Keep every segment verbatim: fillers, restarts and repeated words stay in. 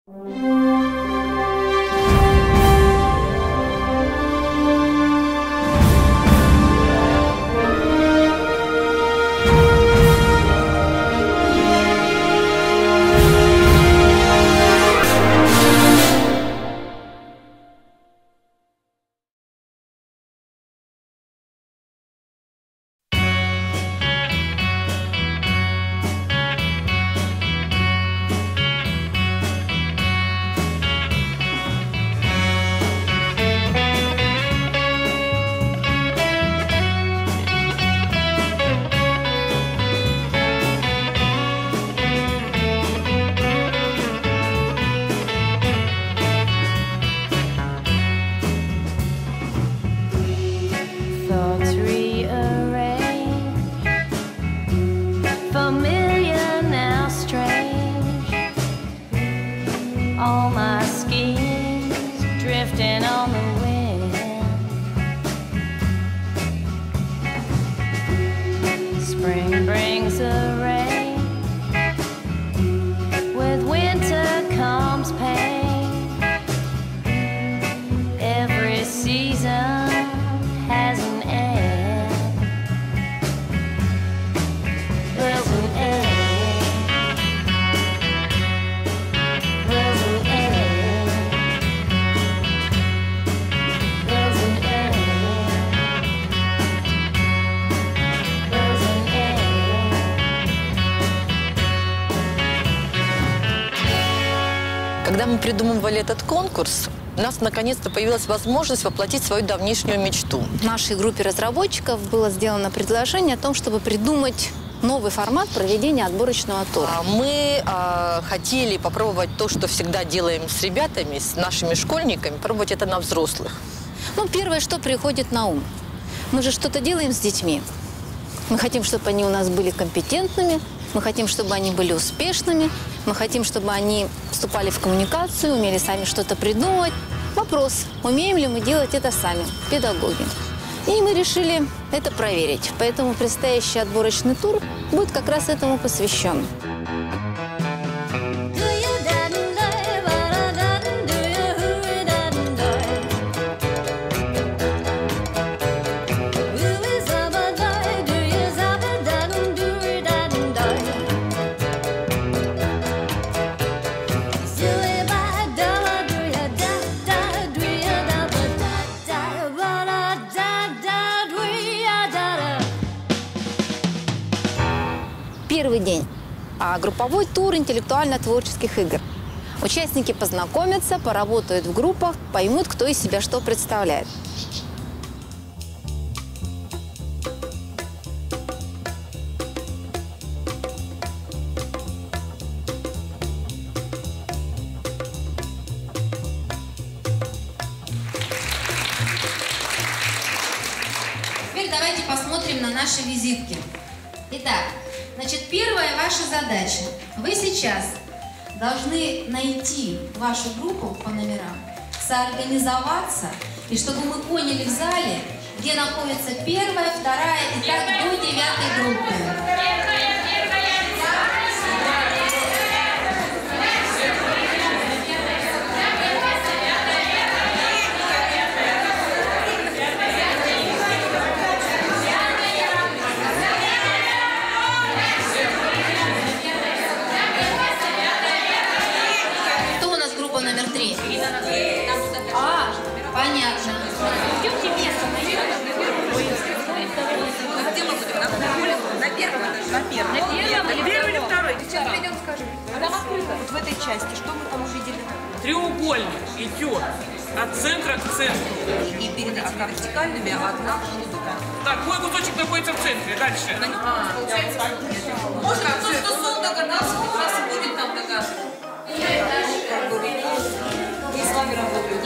Когда мы придумывали этот конкурс, у нас наконец-то появилась возможность воплотить свою давнишнюю мечту. В нашей группе разработчиков было сделано предложение о том, чтобы придумать новый формат проведения отборочного тура. Мы э, хотели попробовать то, что всегда делаем с ребятами, с нашими школьниками, пробовать это на взрослых. Ну, первое, что приходит на ум. Мы же что-то делаем с детьми. Мы хотим, чтобы они у нас были компетентными, мы хотим, чтобы они были успешными, мы хотим, чтобы они вступали в коммуникацию, умели сами что-то придумывать. Вопрос, умеем ли мы делать это сами, педагоги. И мы решили это проверить. Поэтому предстоящий отборочный тур будет как раз этому посвящен. Первый день. А групповой тур интеллектуально-творческих игр. Участники познакомятся, поработают в группах, поймут, кто из себя что представляет. Теперь давайте посмотрим на наши визитки. Итак, значит, первая ваша задача. Вы сейчас должны найти вашу группу по номерам, соорганизоваться, и чтобы мы поняли в зале, где находится первая, вторая и так до девятой группы. Номер три. А, понятно. Идемте место. Где мы будем? На первом этаже? На первом. На первом или первый или второй? Сейчас придем, скажем. Вот в этой части, что мы там увидели? Треугольник идет от центра к центру. И перед этими вертикальными одна. Так, мой кусочек находится в центре. Дальше. А, получается. Может, кто что сон догадался, как раз и будет там догадываться. И с вами работаю.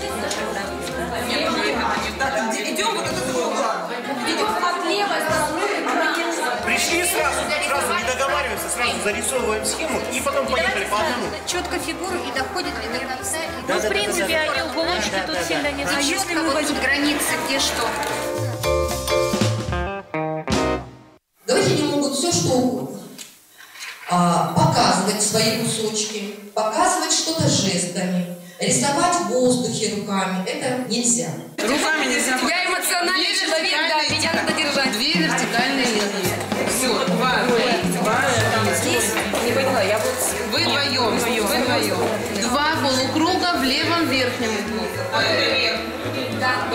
Идем вот от этого угла. Идем от левой стороны. Пришли сразу, сразу не договариваемся, сразу зарисовываем схему и потом поехали по одному. Четко фигуру и доходит ли до конца. Ну, в принципе, они уголочки тут сильно не А если мы возьмем границы, где что? Давайте они могут все что угодно. А, показывать свои свои кусочки, показывать что-то жестами, рисовать в воздухе руками. Это нельзя. Руками нельзя. Я эмоциональный человек, да, меня надо держать. Две вертикальные линии. Все, два. Два. Здесь, не поняла, я вот... Вы вдвоем, вы вдвоем. Два полукруга в левом верхнем углу. Да.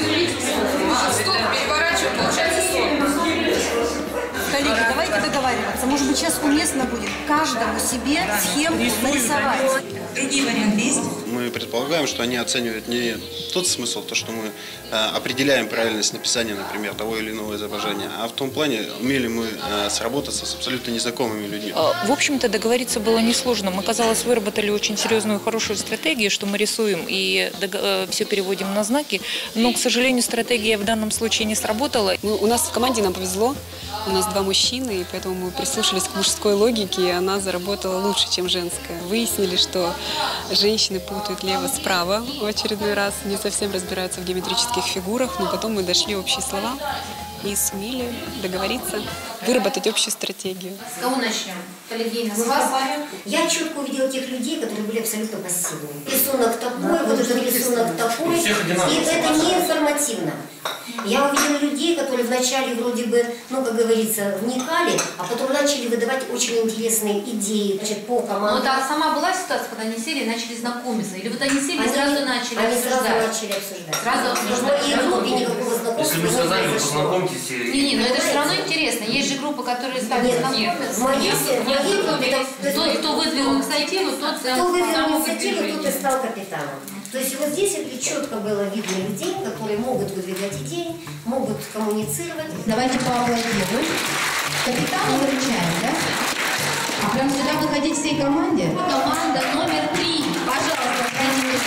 Стоп, переворачиваем, получается стоп. Коллеги, давайте договариваться. Может быть, сейчас уместно будет каждому себе схему нарисовать. Другие варианты есть? Мы предполагаем, что они оценивают не тот смысл, то, что мы э, определяем правильность написания, например, того или иного изображения, а в том плане, умели мы э, сработаться с абсолютно незнакомыми людьми. В общем-то, договориться было несложно. Мы, казалось, выработали очень серьезную, хорошую стратегию, что мы рисуем и э, все переводим на знаки, но, к сожалению, стратегия в данном случае не сработала. Мы, у нас в команде нам повезло, у нас два мужчины, и поэтому мы прислушались к мужской логике, и она заработала лучше, чем женская. Выяснили, что женщины путают лево справа в очередной раз, не совсем разбираются в геометрических фигурах, но потом мы дошли общие слова и сумели договориться, выработать общую стратегию. С кого начнем? Коллегия, с вас? Я четко увидела тех людей, которые были абсолютно пассивны. Рисунок такой, вот этот рисунок такой, и это не информативно. Я увидела людей, которые вначале вроде бы, ну, как говорится, вникали, а потом начали выдавать очень интересные идеи, значит, по командам. Ну, да, сама была ситуация, когда они сели и начали знакомиться? Или вот они сели и сразу начали они обсуждать? Они сразу начали обсуждать. Сразу обсуждать. И в группе никакого знакомства Если вы сказали, вы познакомьтесь... Не-не, но это все равно интересно. Есть же группы, которые стали знакомиться. В моей группе... Тот, кто выдвинул инициативу, тот... Кто выдвинул инициативу, тот и стал капитаном. То есть вот здесь это четко было видно людей, которые могут выдвигать идеи, могут коммуницировать. Давайте поаплодируем. Капитану выручаем, да? А прям сюда выходить всей команде? Команда номер три. Пожалуйста, пройдите.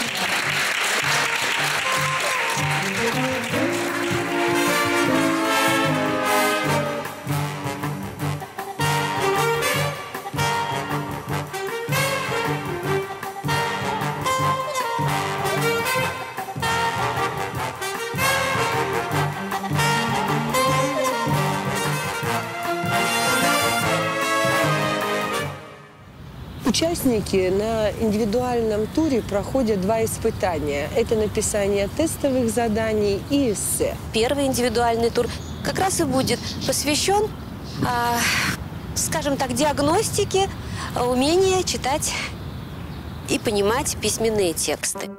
Участники на индивидуальном туре проходят два испытания. Это написание тестовых заданий и эссе. Первый индивидуальный тур как раз и будет посвящен, э, скажем так, диагностике, умению читать и понимать письменные тексты.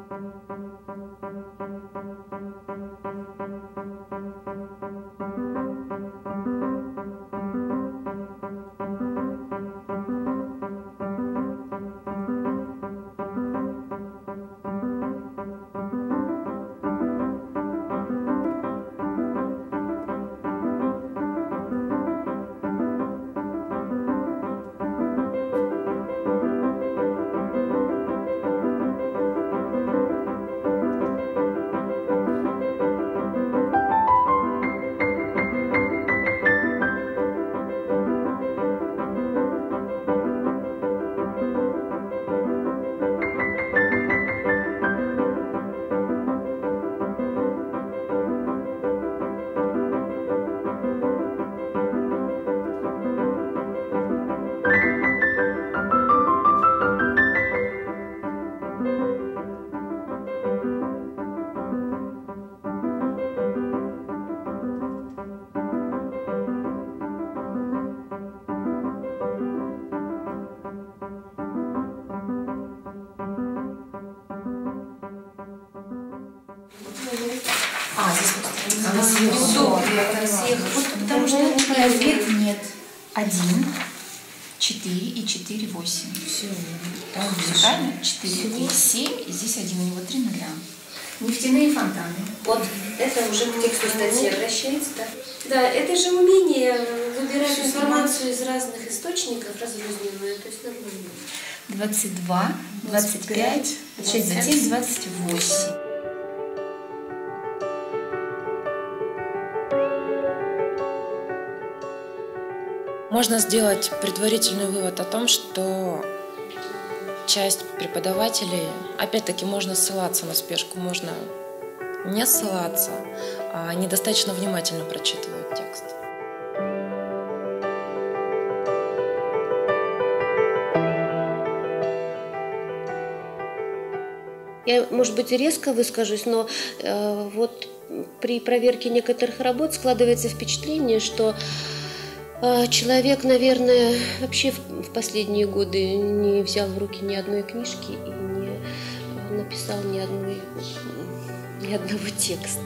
А, здесь она сверху. Вот потому что ответ нет. Один, четыре и четыре, восемь. Все, правильно? Четыре и семь, и здесь один, у него три нуля. Нефтяные фонтаны. Вот это уже к тексту статьи обращается, да? Да, это же умение выбирать информацию из разных источников, разрозненную, то есть нормально. двадцать два, двадцать пять, шестьдесят семь, двадцать восемь. Можно сделать предварительный вывод о том, что часть преподавателей, опять-таки, можно ссылаться на спешку, можно не ссылаться, а недостаточно внимательно прочитывают текст. Я, может быть, резко выскажусь, но э, вот при проверке некоторых работ складывается впечатление, что э, человек, наверное, вообще в, в последние годы не взял в руки ни одной книжки и не написал ни, одной, ни одного текста.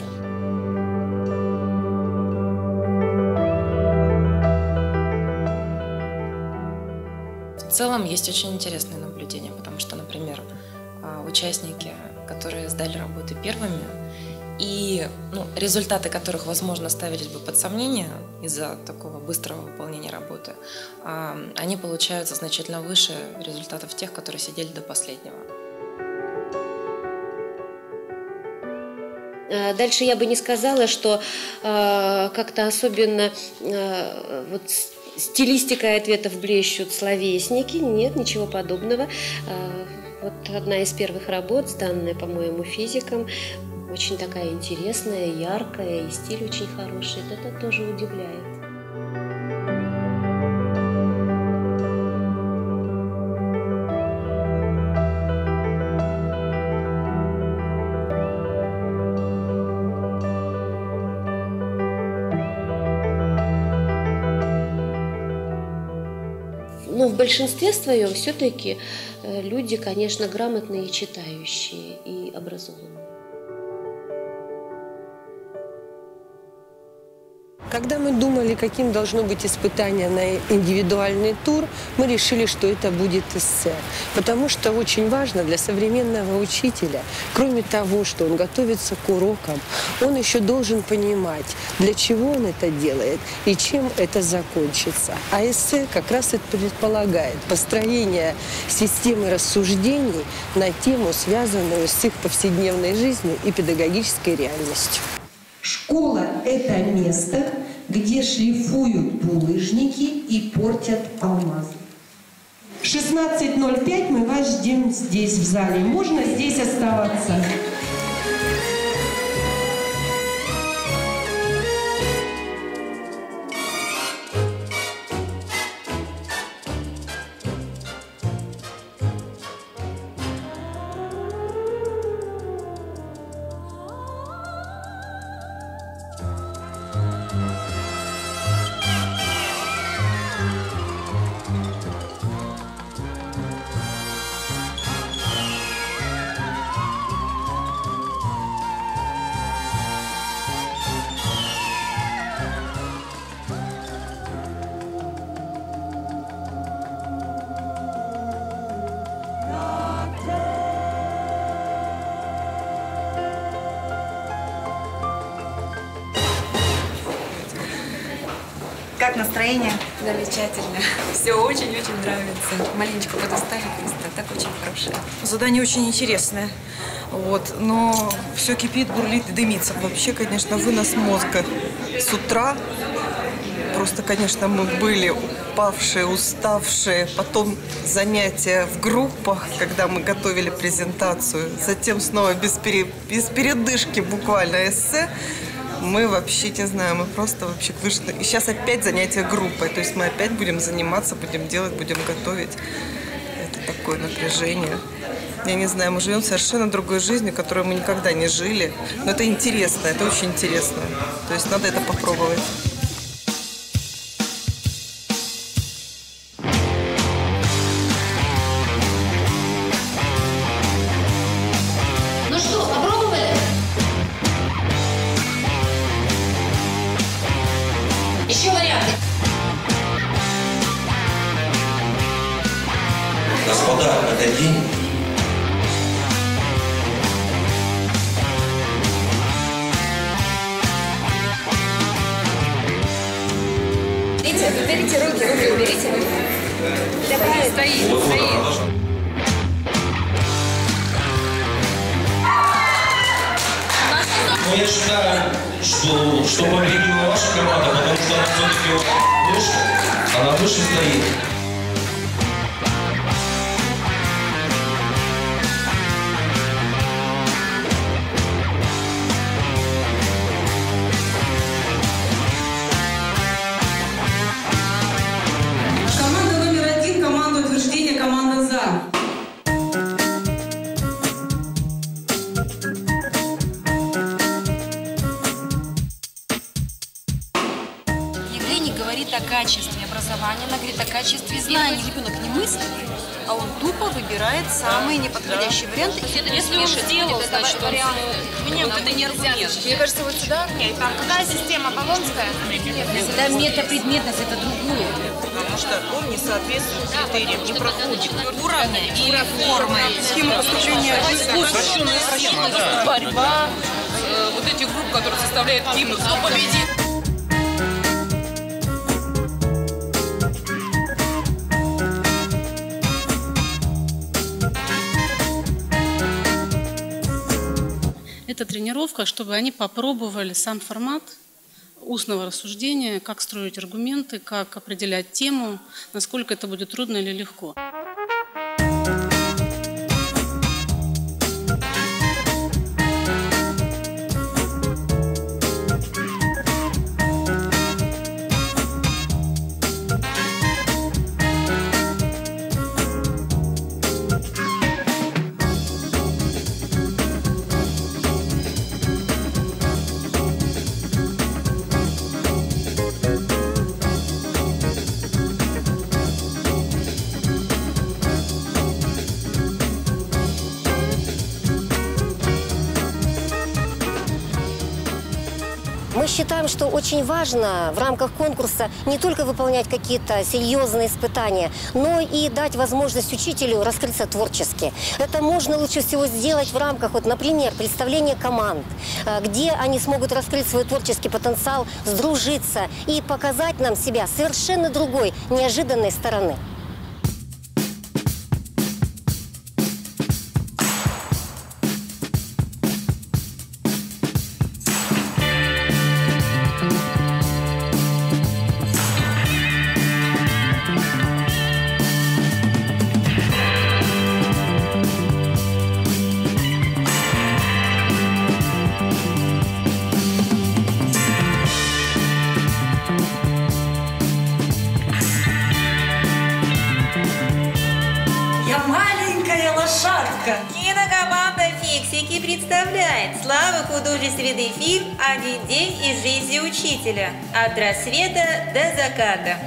В целом есть очень интересные наблюдения, потому что, например, участники, которые сдали работы первыми, и ну, результаты которых, возможно, ставились бы под сомнение из-за такого быстрого выполнения работы, они получаются значительно выше результатов тех, которые сидели до последнего. Дальше я бы не сказала, что э, как-то особенно э, вот, стилистикой ответов блещут словесники. Нет, ничего подобного. Э, вот одна из первых работ, сданная, по-моему, физиком, очень такая интересная, яркая, и стиль очень хороший. Это тоже удивляет. Но в большинстве своем все-таки люди, конечно, грамотные, читающие и образованные. Когда мы думали, каким должно быть испытание на индивидуальный тур, мы решили, что это будет эссе. Потому что очень важно для современного учителя, кроме того, что он готовится к урокам, он еще должен понимать, для чего он это делает и чем это закончится. А эссе как раз это предполагает построение системы рассуждений на тему, связанную с их повседневной жизнью и педагогической реальностью. Школа – это место, где шлифуют булыжники и портят алмазы. шестнадцать ноль пять мы вас ждем здесь, в зале. Можно здесь оставаться? Как настроение? Замечательно. Все очень-очень нравится. Маленечко подустали просто. Так очень хорошее. Задание очень интересное. Вот. Но все кипит, бурлит и дымится. Вообще, конечно, вынос мозга с утра. Просто, конечно, мы были упавшие, уставшие. Потом занятия в группах, когда мы готовили презентацию. Затем снова без, пере... без передышки буквально эссе. Мы вообще, не знаю, мы просто вообще вышли. И сейчас опять занятия группой. То есть мы опять будем заниматься, будем делать, будем готовить. Это такое напряжение. Я не знаю, мы живем совершенно другой жизнью, которую мы никогда не жили. Но это интересно, это очень интересно. То есть надо это попробовать. Ну что, попробовали? Еще варианты. Господа, это день. Берите, уберите руки, руки уберите. Давай, стоит, Вот, стоит. вот, Ну, я считаю, что, что победила ваша команда, потому что она все-таки выше, она выше стоит. Команда номер один, команда утверждения, команда «За». качестве образования, она говорит о качестве знаний. Ребенок не мыслит, а он тупо выбирает самый неподходящий вариант. Если он сделал, значит, он Мне это не аргумент. Мне кажется, вот сюда... Нет, там какая система Болонская? Да, метапредметность это другое. Потому что он не соответствует критериям, не проходит уровня или формы. Схема поступления. Упрощенная схема, да. Борьба э, вот этих групп, которые составляют гимн, кто победит. Это тренировка, чтобы они попробовали сам формат устного рассуждения, как строить аргументы, как определять тему, насколько это будет трудно или легко. Мы считаем, что очень важно в рамках конкурса не только выполнять какие-то серьезные испытания, но и дать возможность учителю раскрыться творчески. Это можно лучше всего сделать в рамках, вот, например, представления команд, где они смогут раскрыть свой творческий потенциал, сдружиться и показать нам себя с совершенно другой, неожиданной стороны. Кинокоманда «Фиксики» представляет славно-художественный фильм «Один день из жизни учителя. От рассвета до заката».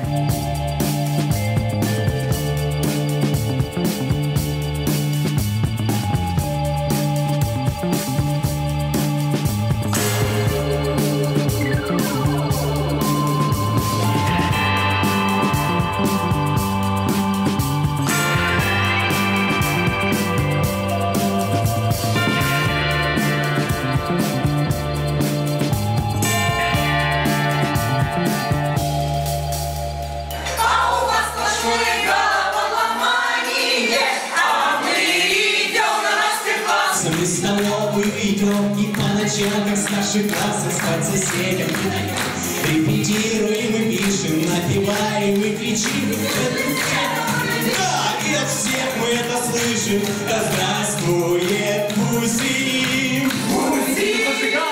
Как старший класс спать соседям. Репетируем и пишем, напеваем и кричим. Да, и от всех мы это слышим. Да здравствует Музим! Музим!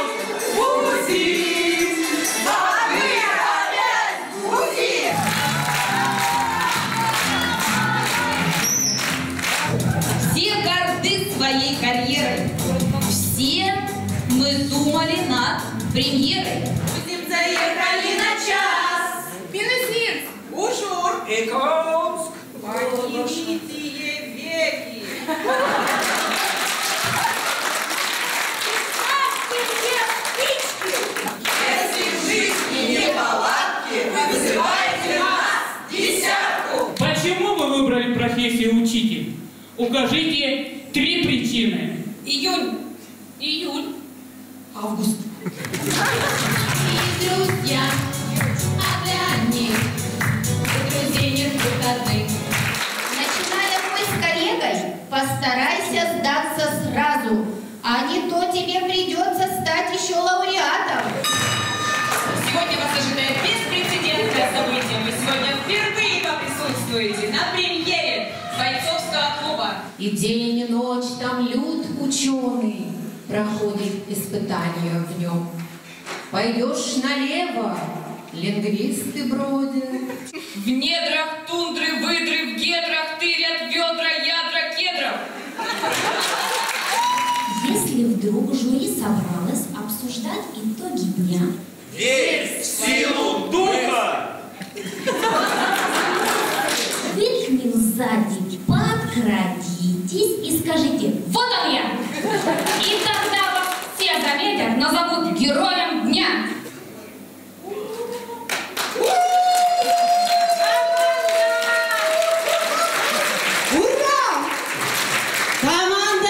Музим! А мы опять Музим! Все горды своей карьерой. Все мы думали над премьерой. Будем заехали на час. Минусинск, Ужур, Иконск, Поднимите веки. Если в жизни неполадки, вызывайте нас десятку. Почему вы выбрали профессию учитель? Укажите три причины. Июнь. Июль. Август. И друзья, а для них друзей нет выходных. Начиная бой с коллегой, постарайся сдаться сразу, а не то тебе придется стать еще лауреатом. Сегодня вас ожидает беспрецедентное событие. Вы сегодня впервые поприсутствуете на премьере бойцовского клуба. И день, и ночь там люд ученый проходит испытания в нем. Пойдешь налево, лингвисты бродят. В недрах тундры, выдры, в гедрах тырят ведра, ядра кедров. Если вдруг жюри собралось обсуждать итоги дня, верь в силу духа! скажите: вот он я! И тогда вас все заметят, назовут героем дня. Ура! Команда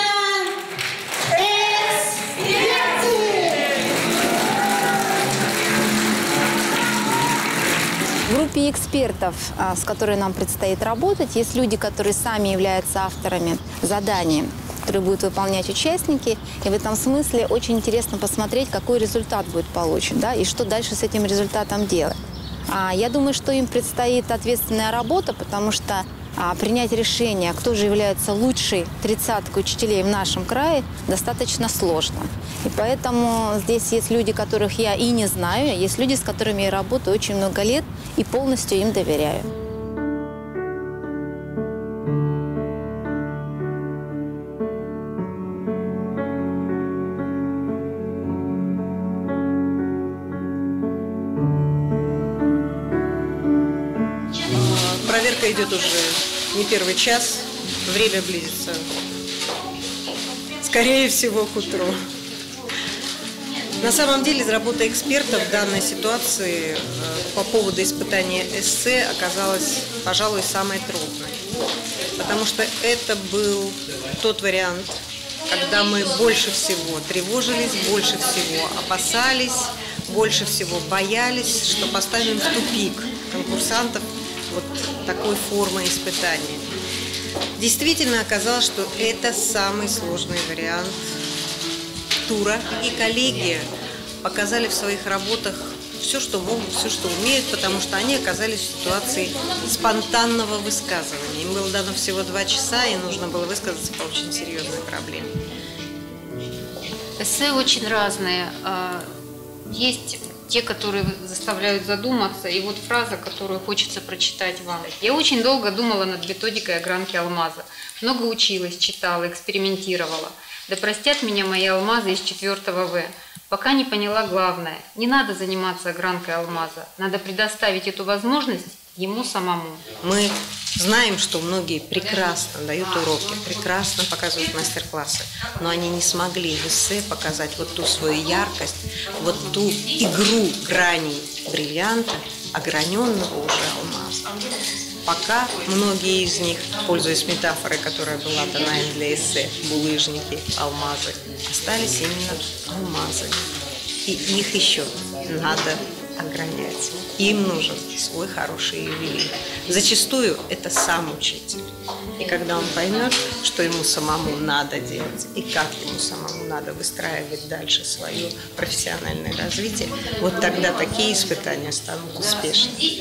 В группе экспертов, с которой нам предстоит работать, есть люди, которые сами являются авторами заданий, которые будут выполнять участники. И в этом смысле очень интересно посмотреть, какой результат будет получен, да, и что дальше с этим результатом делать. А я думаю, что им предстоит ответственная работа, потому что а, принять решение, кто же является лучшей тридцаткой учителей в нашем крае, достаточно сложно. И поэтому здесь есть люди, которых я и не знаю, есть люди, с которыми я работаю очень много лет и полностью им доверяю. Проверка идет уже не первый час, время близится, скорее всего, к утру. На самом деле, работа экспертов в данной ситуации по поводу испытания эссе оказалась, пожалуй, самой трудной. Потому что это был тот вариант, когда мы больше всего тревожились, больше всего опасались, больше всего боялись, что поставим в тупик конкурсантов вот такой формы испытания. Действительно оказалось, что это самый сложный вариант тура. И коллеги показали в своих работах все, что могут, все, что умеют, потому что они оказались в ситуации спонтанного высказывания. Им было дано всего два часа, и нужно было высказаться по очень серьезной проблеме. Эссе очень разные. Есть те, которые заставляют задуматься, и вот фраза, которую хочется прочитать вам. Я очень долго думала над методикой огранки алмаза. Много училась, читала, экспериментировала. Да простят меня мои алмазы из четвёртого В. Пока не поняла главное. Не надо заниматься огранкой алмаза. Надо предоставить эту возможность ему самому. Мы знаем, что многие прекрасно дают уроки, прекрасно показывают мастер-классы, но они не смогли в эссе показать вот ту свою яркость, вот ту игру граней бриллианта, ограненного уже алмаза. Пока многие из них, пользуясь метафорой, которая была дана им для эссе, булыжники, алмазы, остались именно алмазами. И их еще надо огранять. Им нужен свой хороший ювелир. Зачастую это сам учитель. И когда он поймет, что ему самому надо делать и как ему самому надо выстраивать дальше свое профессиональное развитие, вот тогда такие испытания станут успешными.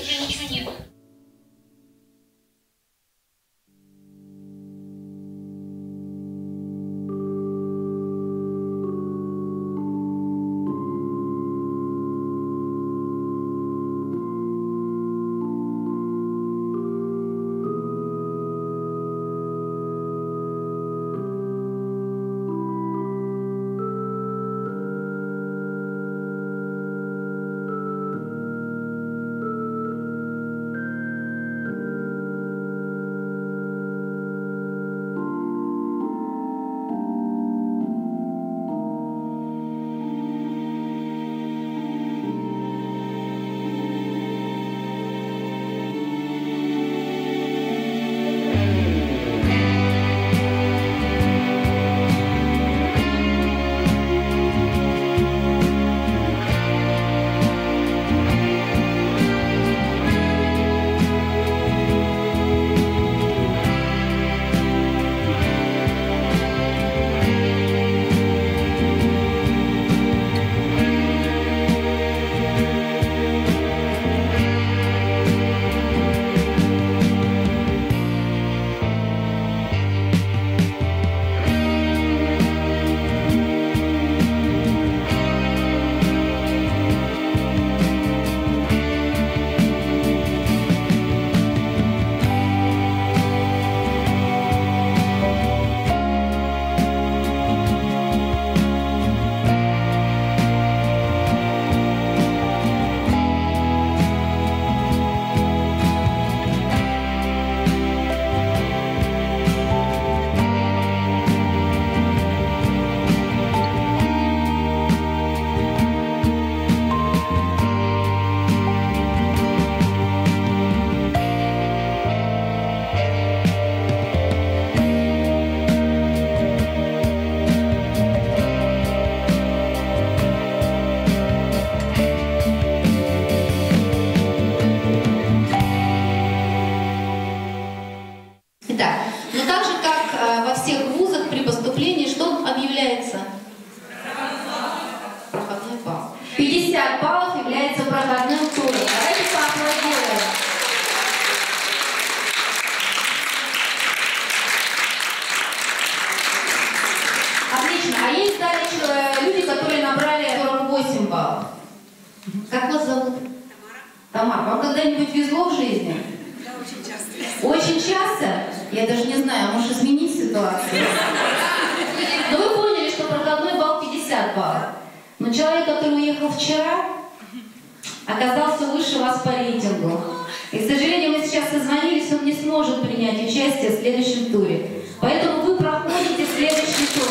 Отлично. А есть дальше люди, которые набрали сорок восемь баллов. Как вас зовут? Тамара. Вам когда-нибудь везло в жизни? Да, очень часто. Очень часто? Я даже не знаю, может изменить ситуацию. Но вы поняли, что проходной балл пятьдесят баллов. Но человек, который уехал вчера, оказался выше вас по рейтингу. И, к сожалению, мы сейчас созвонились, он не сможет принять участие в следующем туре. Поэтому вы проходите следующий тур.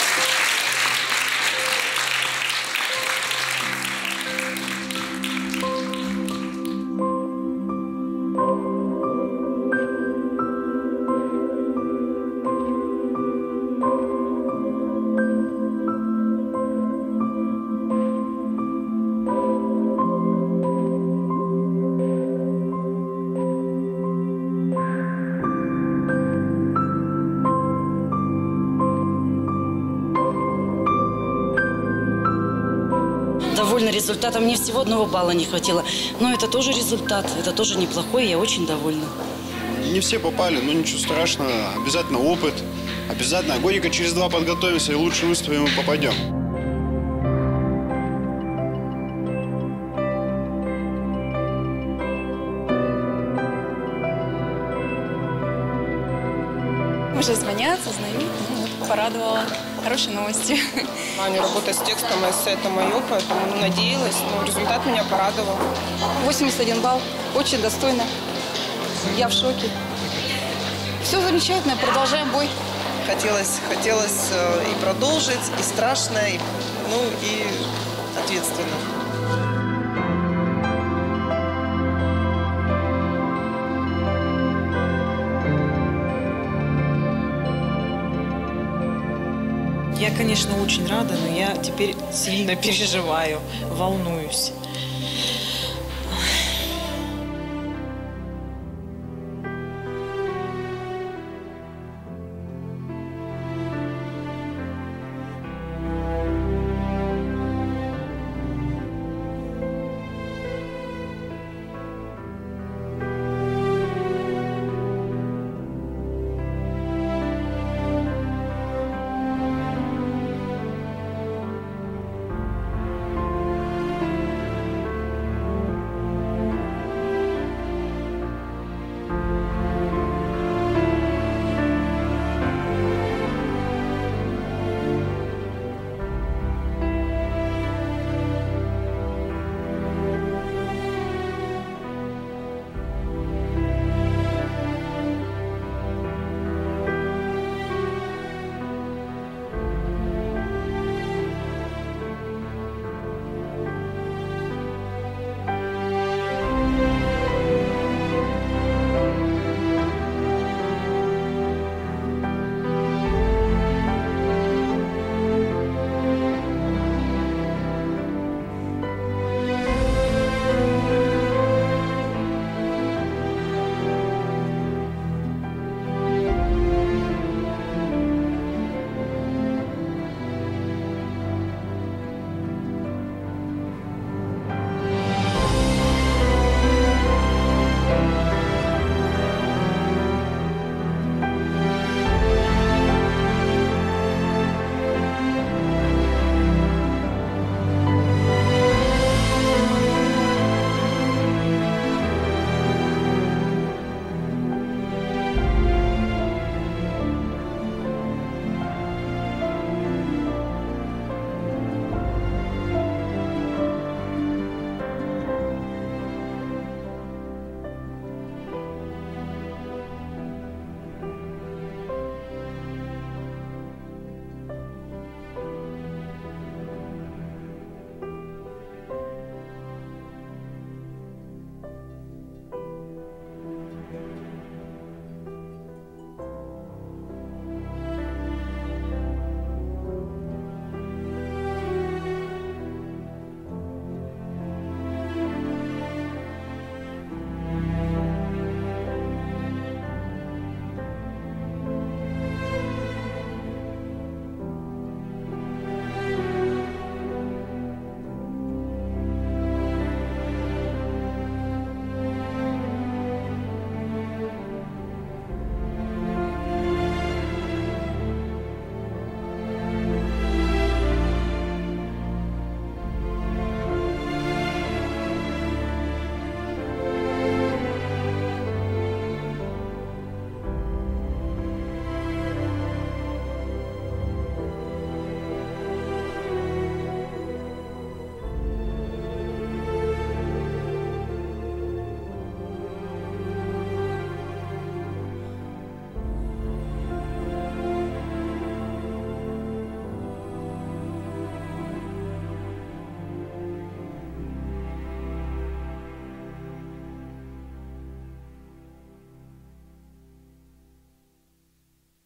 Довольна результатом. Мне всего одного балла не хватило. Но это тоже результат. Это тоже неплохой. Я очень довольна. Не все попали, но ничего страшного. Обязательно опыт. Обязательно. Годика через два подготовимся и лучше выступим и попадем. Уже звонят, узнают. Ну, вот, порадовала. Хорошие новости. Аня, работа с текстом, эссе – это мое, поэтому ну, надеялась, но результат меня порадовал. восемьдесят один балл. Очень достойно. Я в шоке. Все замечательно. Продолжаем бой. Хотелось, хотелось э, и продолжить, и страшно, и, ну, и ответственно. Я, конечно, очень рада, но я теперь сильно переживаю, волнуюсь.